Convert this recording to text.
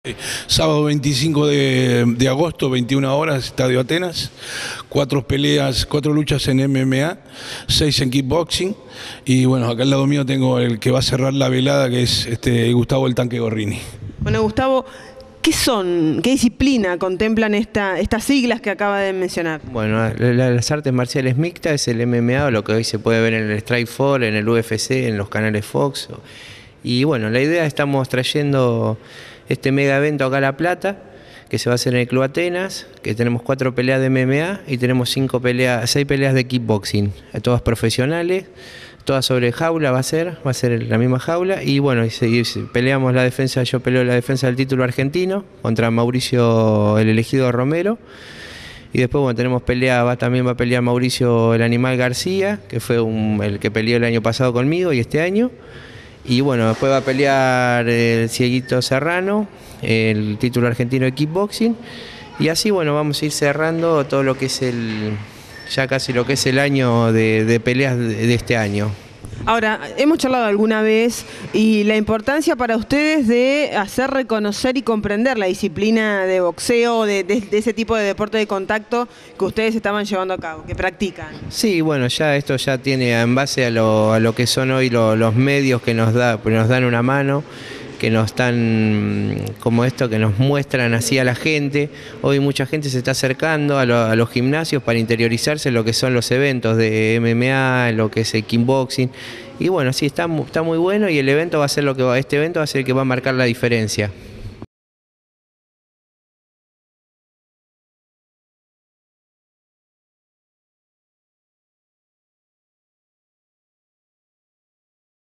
Sábado 25 de agosto, 21 horas, Estadio Atenas, 4 peleas, 4 luchas en MMA, 6 en kickboxing y bueno, acá al lado mío tengo el que va a cerrar la velada, que es Gustavo el Tanque Gorrini. Bueno, Gustavo, ¿qué son, qué disciplina contemplan estas siglas que acaba de mencionar? Bueno, las artes marciales mixtas es el MMA, o lo que hoy se puede ver en el Strikeforce, en el UFC, en los canales Fox. Y bueno, la idea, estamos trayendo este mega evento acá a La Plata, que se va a hacer en el Club Atenas, que tenemos 4 peleas de MMA y tenemos 6 peleas de kickboxing, todas profesionales, todas sobre jaula va a ser la misma jaula. Y bueno, peleamos la defensa, yo peleo la defensa del título argentino contra Mauricio el elegido Romero. Y después bueno, tenemos también va a pelear Mauricio el Animal García, que fue el que peleó el año pasado conmigo y este año. Y bueno, después va a pelear el Cieguito Serrano, el título argentino de kickboxing. Y así bueno, vamos a ir cerrando todo lo que es ya casi lo que es el año de peleas de este año. Ahora, hemos charlado alguna vez y la importancia para ustedes de hacer reconocer y comprender la disciplina de boxeo, de ese tipo de deporte de contacto que ustedes estaban llevando a cabo, que practican. Sí, bueno, ya esto ya tiene en base a lo que son hoy los medios que nos dan una mano, que nos están, como esto, que nos muestran así a la gente. Hoy mucha gente se está acercando a los gimnasios para interiorizarse en lo que son los eventos de MMA, lo que es el kickboxing. Y bueno, sí, está muy bueno, y este evento va a ser el que va a marcar la diferencia.